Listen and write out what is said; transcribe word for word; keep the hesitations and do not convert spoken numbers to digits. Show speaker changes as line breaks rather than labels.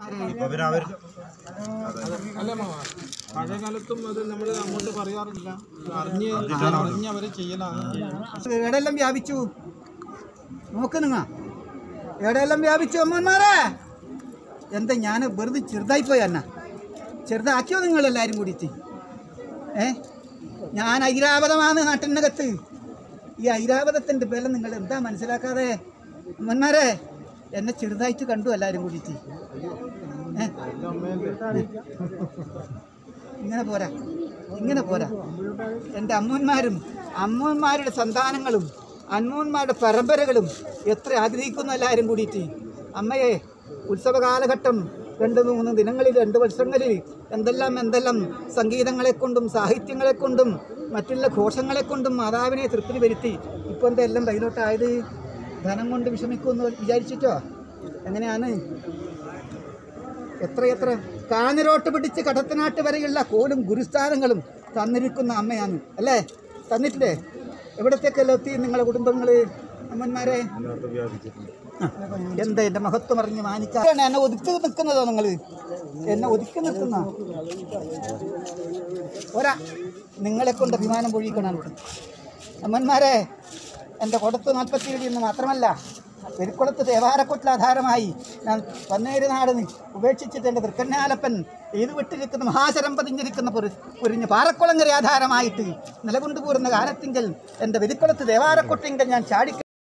പഴയ കാലത്തും അത് നമ്മൾ അങ്ങോട്ട് പറയാറില്ല, അറിഞ്ഞ് അറിഞ്ഞ് അവർ ചെയ്യലാണ്.
എവിടെയെല്ലാം വ്യാപിച്ചു നോക്ക് നിങ്ങ, എവിടെയെല്ലാം വ്യാപിച്ചു അമ്മന്മാരെ. എന്താ ഞാൻ വെറുതെ ചെറുതായിപ്പോയി അന്ന, ചെറുതാക്കിയോ നിങ്ങളെല്ലാവരും കൂടിയിട്ട്? ഏ ഞാൻ ഐരാവതമാണ് നാട്ടിനകത്ത്. ഈ ഐരാവതത്തിൻ്റെ ബലം നിങ്ങൾ എന്താ മനസ്സിലാക്കാതെ അമ്മന്മാരെ? എന്നെ ചെറുതായിട്ട് കണ്ടു എല്ലാവരും കൂടിയിട്ട്. ഇങ്ങനെ പോരാ, ഇങ്ങനെ പോരാ. എൻ്റെ അമ്മന്മാരും അമ്മന്മാരുടെ സന്താനങ്ങളും അമ്മന്മാരുടെ പരമ്പരകളും എത്ര ആഗ്രഹിക്കുന്നു എല്ലാവരും കൂടിയിട്ട്. അമ്മയെ ഉത്സവ കാലഘട്ടം രണ്ട് മൂന്ന് ദിനങ്ങളിൽ രണ്ട് വർഷങ്ങളിൽ എന്തെല്ലാം എന്തെല്ലാം സംഗീതങ്ങളെ കൊണ്ടും സാഹിത്യങ്ങളെ കൊണ്ടും മറ്റുള്ള ഘോഷങ്ങളെ കൊണ്ടും മാതാവിനെ തൃപ്തി വരുത്തി. ഇപ്പോൾ എന്താ എല്ലാം കയ്യിലോട്ടായത്? ധനം കൊണ്ട് വിഷമിക്കുമെന്ന് വിചാരിച്ചിട്ടോ? എങ്ങനെയാണ്? എത്രയെത്ര കാഞ്ഞിരോട്ട് പിടിച്ച് കടത്തനാട്ട് വരെയുള്ള കോലും ഗുരുസ്ഥാനങ്ങളും തന്നിരിക്കുന്ന അമ്മയാണ് അല്ലേ? തന്നിട്ടില്ലേ? എവിടത്തേക്കല്ലോ എത്തി നിങ്ങളെ കുടുംബങ്ങൾ അമ്മന്മാരെ? എന്താ എൻ്റെ മഹത്വം അറിഞ്ഞ് മാനിക്കാൻ എന്നെ ഒതുക്കി നിൽക്കുന്നതോ? നിങ്ങൾ എന്നെ ഒതുക്കി നിൽക്കുന്ന ഒരാ നിങ്ങളെ കൊണ്ട് അഭിമാനം പൊഴിക്കണം അമ്മന്മാരെ. എൻ്റെ കൊടുത്ത് നാൽപ്പത്തിയേഴ് എന്ന് മാത്രമല്ല, പെരുക്കുളത്ത് ദേവാരക്കൊട്ടിൽ ആധാരമായി ഞാൻ പന്നേര് നാടിന് ഉപേക്ഷിച്ചിട്ട് എൻ്റെ തൃക്കന്നാലപ്പൻ ഇത് വിട്ടിരിക്കുന്ന മഹാശരം പതിഞ്ഞിരിക്കുന്ന പൊരി പൊരിഞ്ഞ് പാറക്കുളങ്ങര ആധാരമായിട്ട് നിലകൊണ്ടുപോരുന്ന കാലത്തിങ്കൽ എൻ്റെ വെരിക്കുളത്ത് ദേവാരക്കൊട്ടിങ്കൽ ഞാൻ ചാടിക്ക